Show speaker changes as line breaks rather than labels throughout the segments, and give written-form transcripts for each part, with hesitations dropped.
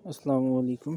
अस्सलाम वालेकुम।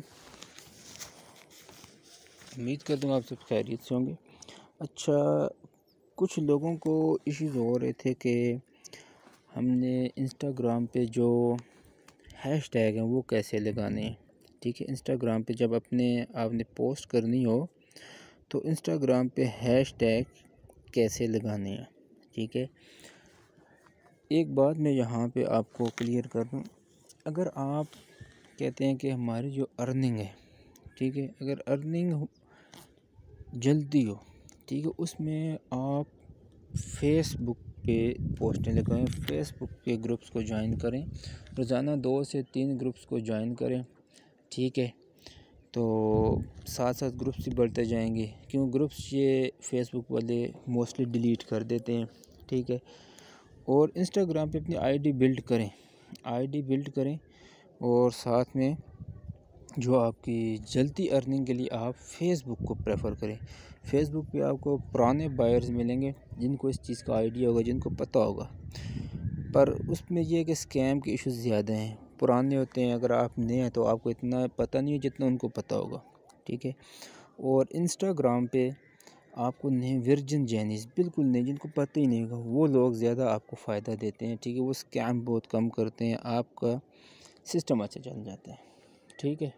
उम्मीद करता हूँ आप सब खैरियत से होंगे। अच्छा, कुछ लोगों को इश्यूज़ हो रहे थे कि हमने इंस्टाग्राम पे जो हैशटैग हैं वो कैसे लगाने हैं। ठीक है, इंस्टाग्राम पे जब आपने पोस्ट करनी हो तो इंस्टाग्राम पे हैशटैग कैसे लगाने हैं। ठीक है, एक बात मैं यहाँ पे आपको क्लियर कर दूँ। अगर आप कहते हैं कि हमारी जो अर्निंग है, ठीक है, अगर अर्निंग जल्दी हो, ठीक है, उसमें आप फेसबुक पे पोस्टें लगाएं, फेसबुक के ग्रुप्स को ज्वाइन करें, रोज़ाना 2 से 3 ग्रुप्स को ज्वाइन करें। ठीक है, तो साथ साथ ग्रुप्स भी बढ़ते जाएंगे, क्यों ग्रुप्स ये फेसबुक वाले मोस्टली डिलीट कर देते हैं। ठीक है, और इंस्टाग्राम पे अपनी आईडी बिल्ड करें और साथ में जो आपकी जल्दी अर्निंग के लिए आप फेसबुक को प्रेफर करें। फेसबुक पे आपको पुराने बायर्स मिलेंगे जिनको इस चीज़ का आइडिया होगा, जिनको पता होगा, पर उसमें यह है कि स्कैम के इश्यूज ज़्यादा हैं। पुराने होते हैं, अगर आप नए हैं तो आपको इतना पता नहीं है जितना उनको पता होगा। ठीक है, और इंस्टाग्राम पे आपको नए वर्जिन जैनीस बिल्कुल नहीं, जिनको पता ही नहीं होगा, वो लोग ज़्यादा आपको फ़ायदा देते हैं। ठीक है, वो स्कैम बहुत कम करते हैं, आपका सिस्टम अच्छा चल जाता है। ठीक है,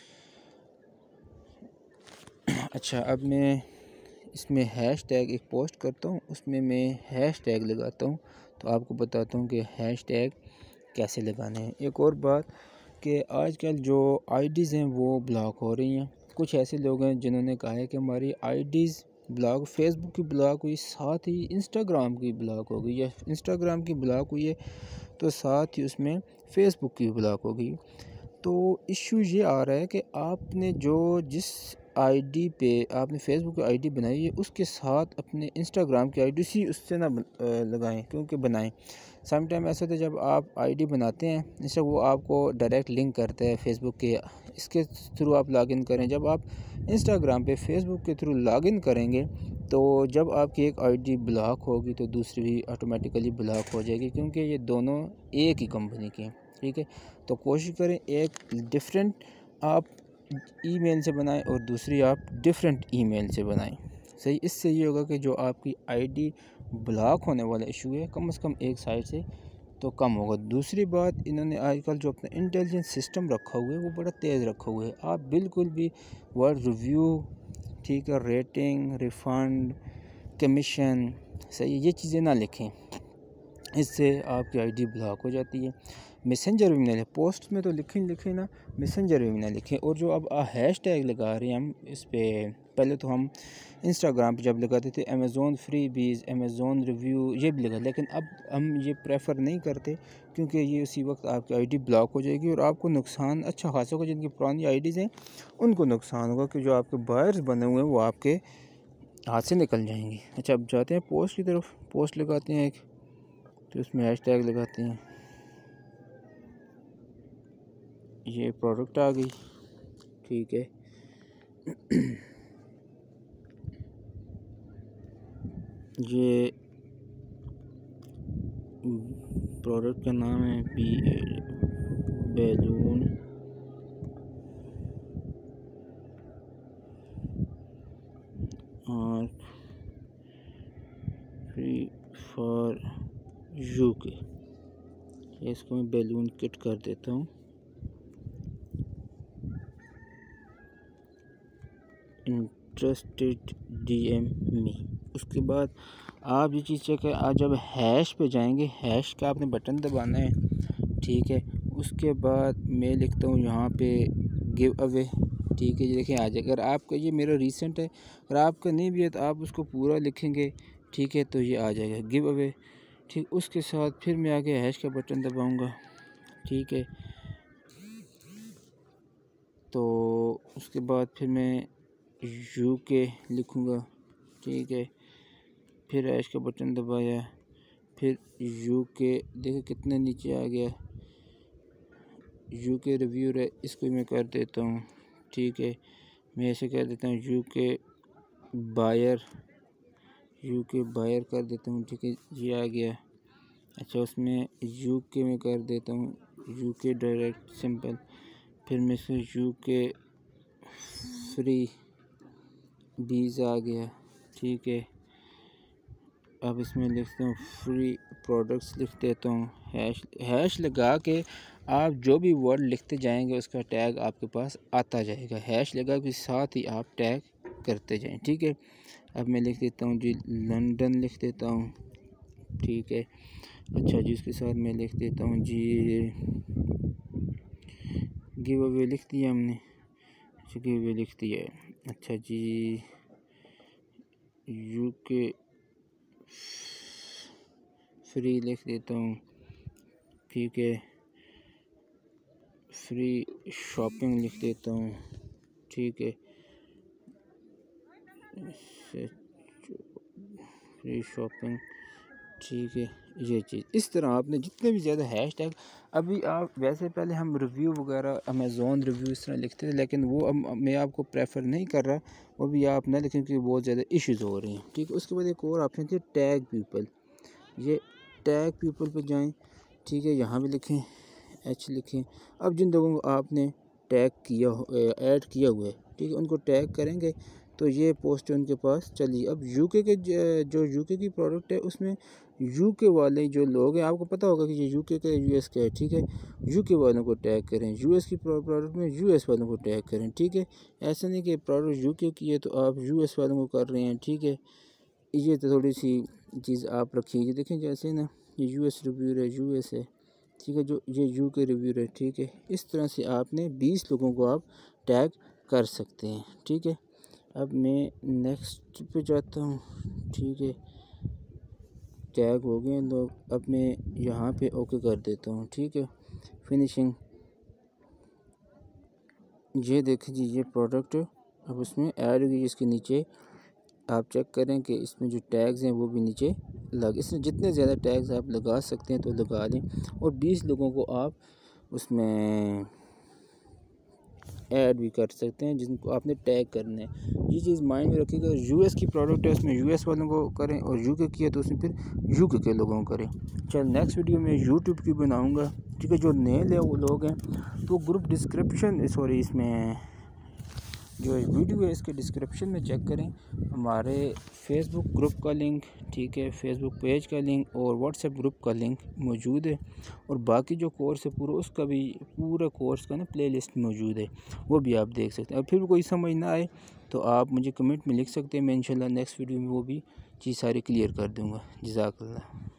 अच्छा, अब मैं इसमें हैशटैग एक पोस्ट करता हूँ, उसमें मैं हैशटैग लगाता हूँ, तो आपको बताता हूँ कि हैशटैग कैसे लगाने हैं। एक और बात कि आजकल जो आईडीज़ हैं वो ब्लॉक हो रही हैं। कुछ ऐसे लोग हैं जिन्होंने कहा है कि हमारी आईडीज़ ब्लॉक, फेसबुक की ब्लॉक हुई, साथ ही इंस्टाग्राम की ब्लॉक हो गई, या इंस्टाग्राम की ब्लॉक हुई है तो साथ ही उसमें फेसबुक की ब्लॉक हो गई। तो इश्यू ये आ रहा है कि आपने जिस आईडी पे आपने फेसबुक की आईडी बनाई है उसके साथ अपने इंस्टाग्राम की आईडी उससे ना लगाएं, क्योंकि बनाएं। सम टाइम ऐसा होता है जब आप आईडी बनाते हैं इससे वो आपको डायरेक्ट लिंक करता है फेसबुक के, इसके थ्रू आप लॉगिन करें। जब आप इंस्टाग्राम पे फेसबुक के थ्रू लॉगिन करेंगे तो जब आपकी एक आईडी ब्लॉक होगी तो दूसरी भी ऑटोमेटिकली ब्लॉक हो जाएगी, क्योंकि ये दोनों एक ही कंपनी की हैं। ठीक है, तो कोशिश करें एक डिफरेंट आप ईमेल से बनाएं और दूसरी आप डिफरेंट ईमेल से बनाएं। सही, इससे ये होगा कि जो आपकी आईडी ब्लॉक होने वाला इशू है कम से कम एक साइड से तो कम होगा। दूसरी बात, इन्होंने आजकल जो अपना इंटेलिजेंस सिस्टम रखा हुआ है वो बड़ा तेज़ रखा हुआ है। आप बिल्कुल भी वर्ड रिव्यू, ठीक है, रेटिंग, रिफ़ंड, कमीशन, सही, ये चीज़ें ना लिखें, इससे आपकी आईडी ब्लॉक हो जाती है। मैसेंजर भी ना लिखें, पोस्ट में तो लिखें ना, मैसेंजर भी ना लिखें। और जो अब हैशटैग लगा रहे हैं हम इस पर, पहले तो हम इंस्टाग्राम पे जब लगाते थे Amazon freebies, Amazon review, ये भी लगा, लेकिन अब हम ये प्रेफर नहीं करते, क्योंकि ये उसी वक्त आपकी आईडी ब्लॉक हो जाएगी और आपको नुकसान अच्छा खासा होगा। जिनकी पुरानी आईडीज़ हैं उनको नुकसान होगा कि जो आपके बायर्स बने हुए हैं वो आपके हाथ से निकल जाएंगे। अच्छा, अब जाते हैं पोस्ट की तरफ। पोस्ट लगाते हैं एक, तो उसमें हैशटैग लगाते हैं, ये प्रोडक्ट आ गई। ठीक है, ये प्रोडक्ट का नाम है बैलून और फ्री फॉर यूके। इसको मैं बैलून किट कर देता हूँ। Interested DM me. उसके बाद आप ये चीज़ चेक है, आज जब हैश पे जाएंगे, हैश का आपने बटन दबाना है। ठीक है, उसके बाद मैं लिखता हूँ यहाँ पे गिव अवे। ठीक है, ये देखें आ जाएगा। अगर आपका ये मेरा रीसेंट है, अगर आपका नहीं भी है तो आप उसको पूरा लिखेंगे। ठीक है, तो ये आ जाएगा गिव अवे। ठीक, उसके साथ फिर मैं आगे हैश का बटन दबाऊँगा। ठीक है, तो उसके बाद फिर मैं यूके लिखूँगा। ठीक है, फिर ऐश का बटन दबाया, फिर यूके, देखो कितने नीचे आ गया। यूके रिव्यूअर है, इसको मैं कर देता हूँ। ठीक है, मैं ऐसे कर देता हूँ यूके बायर कर देता हूँ। ठीक है, ये आ गया। अच्छा, उसमें यूके में कर देता हूँ यूके डायरेक्ट सिंपल। फिर में से UK फ्री बीज आ गया, ठीक है। अब इसमें लिखता हूँ फ्री प्रोडक्ट्स, लिख देता हूँ हैश लगा के आप जो भी वर्ड लिखते जाएंगे उसका टैग आपके पास आता जाएगा। हैश लगा के साथ ही आप टैग करते जाएं, ठीक है। अब मैं लिख देता हूँ जी लंदन, लिख देता हूँ, ठीक है। अच्छा जी, इसके साथ मैं लिख देता हूँ जी गिव अवे, लिख दिया हमने, अच्छा गिव अवे लिख दिया है। अच्छा जी UK फ्री लिख देता हूँ, ठीक है। फ्री शॉपिंग लिख देता हूँ, ठीक है। फ्री शॉपिंग, ठीक है। ये चीज़ इस तरह आपने जितने भी ज़्यादा हैश टैग, अभी आप वैसे पहले हम रिव्यू वगैरह अमेज़ॉन रिव्यू इस तरह लिखते थे, लेकिन वो अब मैं आपको प्रेफर नहीं कर रहा, वो भी आप ना लिखें क्योंकि बहुत ज़्यादा इश्यूज़ हो रही हैं, ठीक है। उसके बाद एक और ऑप्शन थी टैग पीपल, ये टैग पीपल पे जाएं, ठीक है। यहाँ भी लिखें H लिखें। अब जिन लोगों को आपने टैग किया ऐड किया हुआ है, ठीक है, उनको टैग करेंगे तो ये पोस्ट उनके पास चली। अब UK के जो UK की प्रोडक्ट है उसमें UK वाले जो लोग हैं, आपको पता होगा कि ये UK का US का है, ठीक है। UK वालों को टैग करें, US की प्रोडक्ट में US वालों को टैग करें, ठीक है। ऐसा नहीं कि प्रोडक्ट UK की है तो आप US वालों को कर रहे हैं, ठीक है। ये तो थोड़ी सी चीज़ आप रखिए। देखें जैसे ना ये US रिव्यूअर है, US है, ठीक है, जो ये UK रिव्यूअर है, ठीक है। इस तरह से आपने 20 लोगों को आप टैग कर सकते हैं, ठीक है। अब मैं नेक्स्ट पे जाता हूँ, ठीक है। टैग हो गए लोग, अब मैं यहाँ पे ओके कर देता हूँ, ठीक है। फिनिशिंग, ये देखें जी ये प्रोडक्ट अब उसमें ऐड होगी, जिसके नीचे आप चेक करें कि इसमें जो टैग्स हैं वो भी नीचे लग, इसमें जितने ज़्यादा टैग्स आप लगा सकते हैं तो लगा लें, और 20 लोगों को आप उसमें ऐड भी कर सकते हैं जिनको आपने टैग करना है। ये चीज़ माइंड में रखिएगा। US की प्रोडक्ट है उसमें US वालों को करें, और UK की है तो उसमें फिर UK के लोगों को करें। चल नेक्स्ट वीडियो में YouTube की बनाऊँगा, ठीक है। जो नए लोग हैं तो ग्रुप डिस्क्रिप्शन सॉरी इसमें जो वीडियो है इसके डिस्क्रिप्शन में चेक करें, हमारे फेसबुक ग्रुप का लिंक, ठीक है, फेसबुक पेज का लिंक और व्हाट्सएप ग्रुप का लिंक मौजूद है, और बाकी जो कोर्स है पूरा उसका भी पूरा कोर्स का ना प्लेलिस्ट मौजूद है, वो भी आप देख सकते हैं। और फिर कोई समझ ना आए तो आप मुझे कमेंट में लिख सकते हैं, मैं इंशाल्लाह नेक्स्ट वीडियो में वो भी चीज़ सारी क्लियर कर दूँगा। जज़ाकल्लाह।